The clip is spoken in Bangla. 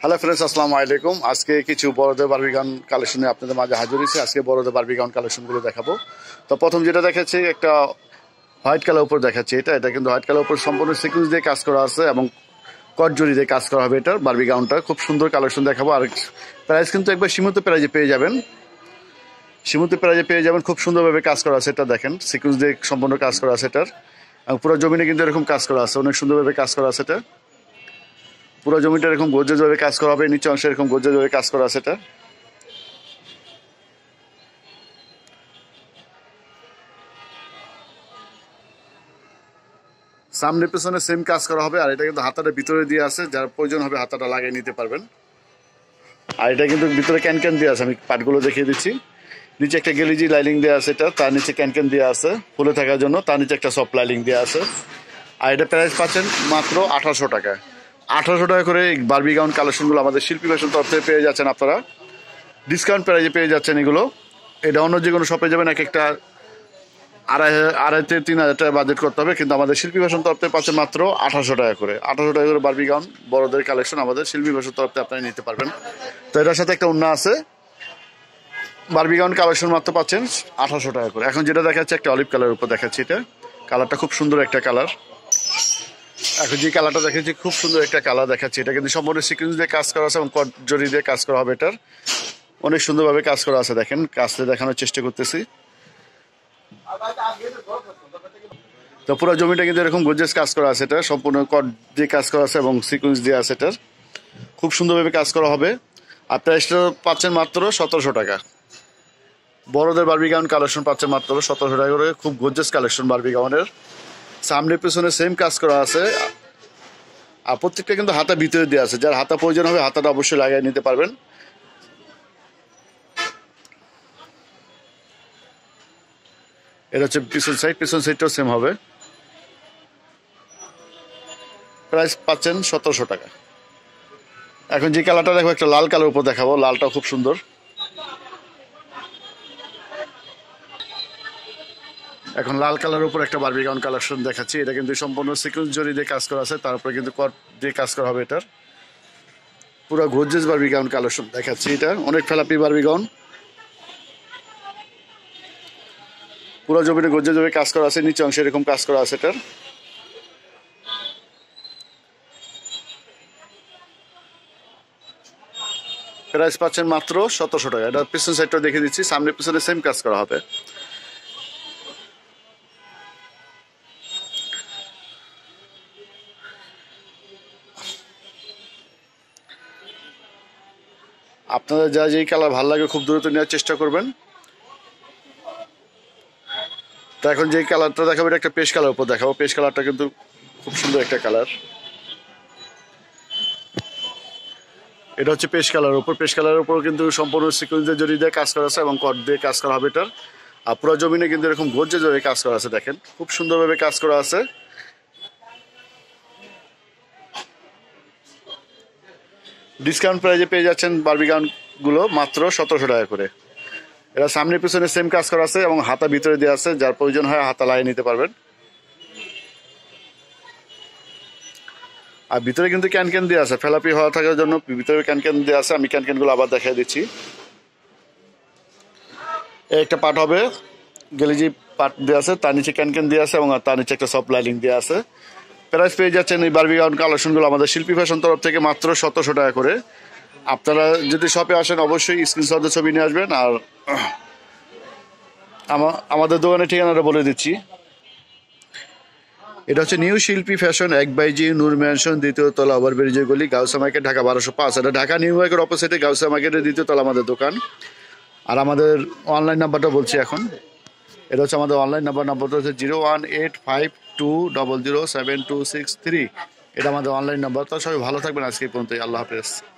হ্যালো ফ্রেন্ডস, আসসালামু আলাইকুম। আজকে কিছু বড়দের বারবি গান কালেকশনে আপনাদের মাঝে হাজির হয়েছে। আজকে বড়দের বারবি গান কালেকশনগুলো দেখাবো। তো প্রথম যেটা দেখাচ্ছি একটা হোয়াইট কালার উপর দেখাচ্ছি। এটা কিন্তু হোয়াইট কালার উপর সম্পূর্ণ সিকুয়েন্স দিয়ে কাজ করা আছে এবং কট জরি দিয়ে কাজ করা হবে। এটার বারবি গাউনটা খুব সুন্দর কালেকশন দেখাবো। আর প্রাইস কিন্তু একবার সীমিত প্রাইজে পেয়ে যাবেন, খুব সুন্দরভাবে কাজ করা আছে। এটা দেখেন সিকুয়েন্স দিয়ে সম্পূর্ণ কাজ করা আছে এটার, এবং পুরো জমিনে কিন্তু এরকম কাজ করা আছে, অনেক সুন্দরভাবে কাজ করা আছে। এটা পুরো জমিটা এরকম গর্জিয়াস ভাবে কাজ করা হবে, নিচে অংশে এরকম গর্জিয়াস ভাবে কাজ করা আছে। এটা সামনে পেছনে সেম কাজ করা হবে। আর এটা কিন্তু হাতাটা ভিতরে দিয়ে আছে, যার প্রয়োজন হবে হাতাটা লাগিয়ে নিতে পারবেন। আর এটা কিন্তু ভিতরে ক্যান দিয়ে আছে, আমি পাটগুলো দেখিয়ে দিচ্ছি। নিচে একটা গেলিজি লাইনিং দেওয়া আছে, এটা তার নিচে ক্যান দেওয়া আছে ফুলে থাকার জন্য, তার নিচে একটা সফট লাইনিং দেওয়া আছে। আর এটা প্রাইস পাচ্ছেন মাত্র 1800 টাকা। 1800 টাকা করে এই বারবি গাউন কালেকশনগুলো আমাদের শিল্পী ফ্যাশন তরফ থেকে পেয়ে যাচ্ছেন আপনারা, ডিসকাউন্ট প্রাইজে পেয়ে যাচ্ছেন এগুলো। এটা অন্য যে কোনো শপে যাবেন এক একটা 2,500 থেকে 3,000 টাকা বাজেট করতে হবে, কিন্তু আমাদের শিল্পী ফ্যাশন তরফ থেকে পাচ্ছেন মাত্র 1800 টাকা করে। 1800 টাকা করে বারবি গাউন বড়দের কালেকশন আমাদের শিল্পী ফ্যাশন তরফ থেকে আপনারা নিতে পারবেন। তো এটার সাথে একটা ওড়না আছে। বারবি গাউন কালেকশন মাত্র পাচ্ছেন 1800 টাকা করে। এখন যেটা দেখাচ্ছে একটা অলিভ কালার উপর দেখাচ্ছি। এটা কালারটা খুব সুন্দর একটা কালার। এখন যে কালারটা দেখাচ্ছি খুব সুন্দর একটা কালার দেখাচ্ছি। এটা কিন্তু সম্পূর্ণ সিকুয়েন্স দিয়ে কাজ করা আছে এবং কট জরি দিয়ে কাজ করা হবে। এটার অনেক সুন্দরভাবে কাজ করা আছে, দেখেন কাজটা দেখানোর চেষ্টা করতেছি। তো পুরো জমিটা কিন্তু এরকম গর্জিয়াস কাজ করা আছে। এটা সম্পূর্ণ কট দিয়ে কাজ করা আছে এবং সিকুয়েন্স দিয়ে আছে। এটার খুব সুন্দরভাবে কাজ করা হবে। আর প্রাইসটা পাচ্ছেন মাত্র 1700 টাকা। বড়দের বারবি গাউন কালেকশন পাচ্ছেন মাত্র 1700 টাকা করে। খুব গর্জিয়াস কালেকশন বারবি গাউনের, সামনে পেছনে সেম কাজ করা আছে। আর প্রত্যেকটা কিন্তু হাতা ভিতরে দেওয়া আছে, যার হাতা প্রয়োজন হবে হাতাটা অবশ্যই লাগিয়ে নিতে পারবেন। এটা হচ্ছে পিছন সাইডটাও সেম হবে। প্রাইস পাচ্ছেন 1700 টাকা। এখন যে কালারটা দেখো একটা লাল কালার উপর দেখাবো, লালটা খুব সুন্দর। এখন লাল কালার উপর একটা বারবি গাউন কালেকশন দেখাচ্ছি। এটা কিন্তু সম্পূর্ণ সিকুয়েন্স জরি দিয়ে কাজ করা আছে, তারপরে কিন্তু কট দিয়ে কাজ করা হবে। এটার পুরো গর্জিয়াস বারবি গাউন কালেকশন দেখাচ্ছি। এটা অনেক ফেলাপি বারবি গাউন, পুরো জমিনে গর্জিয়াস ভাবে কাজ করা আছে, নিচে অংশে এরকম কাজ করা আছে। এটার প্রাইস পাচ্ছেন মাত্র 1700 টাকা। এটা পিছন সাইডটা দেখে দিচ্ছি, সামনে পিছনে সেম কাজ করা হবে। আপনাদের যা যেই কালার ভালো লাগে খুব দ্রুত নেওয়ার চেষ্টা করবেন। তো এখন যেই কালারটা দেখাবো এটা একটা পেস্ট কালার উপর দেখাবো। পেস্ট কালারটা কিন্তু খুব সুন্দর একটা কালার। এটা হচ্ছে পেস্ট কালারের উপর কিন্তু সম্পূর্ণ সিকুয়েন্সের জরি দিয়ে কাজ করা আছে এবং কট দিয়ে কাজ করা হবে। এটার আর পুরো জমিনে কিন্তু এরকম গর্জিয়াস ভাবে কাজ করা আছে, দেখেন খুব সুন্দরভাবে কাজ করা আছে। ডিসকাউন্ট প্রাইজে পেয়ে যাচ্ছেন বারবি গাউন গুলো মাত্র 1700 টাকা করে। এটা সামনে পিছনে সেম কাজ করা আছে এবং হাতা ভিতরে দেওয়া আছে, যার প্রয়োজন হয় হাতা লাগিয়ে নিতে পারবেন। আর ভিতরে কিন্তু ক্যান দেওয়া আছে, ফেলাপি হওয়া থাকার জন্য ভিতরে ক্যান দেওয়া আছে। আমি ক্যান গুলো আবার দেখাই দিচ্ছি। একটা পার্ট হবে গেলিজি পার্ট দেওয়া আছে, তার নিচে ক্যান দেওয়া আছে এবং তার নিচে একটা সফট লাইনিং দেওয়া আছে। প্রাইস পেয়ে যাচ্ছেন এই বারবি গাউন কালেকশনগুলো আমাদের শিল্পী ফ্যাশন তরফ থেকে মাত্র 1700 টাকা করে। আপনারা যদি শপে আসেন অবশ্যই স্ক্রিনশটের ছবি নিয়ে আসবেন। আর আমাদের দোকানের ঠিকানাটা বলে দিচ্ছি। এটা হচ্ছে নিউ শিল্পী ফ্যাশন, 1/জি নূর ম্যানশন, 2য় তলা, ওভারব্রিজের গলি, গাউসিয়া মার্কেট, ঢাকা 1205। এটা ঢাকা নিউ মার্কেট অপোজিটে গাউসিয়া মার্কেটের 2য় তলা আমাদের দোকান। আর আমাদের অনলাইন নাম্বারটা বলছি এখন। এটা হচ্ছে আমাদের অনলাইন নাম্বারটা হচ্ছে 01852007263। এটা আমাদের অনলাইন নাম্বার। তো সবাই ভালো থাকবেন, আজকে এই পর্যন্ত, আল্লাহ হাফেজ।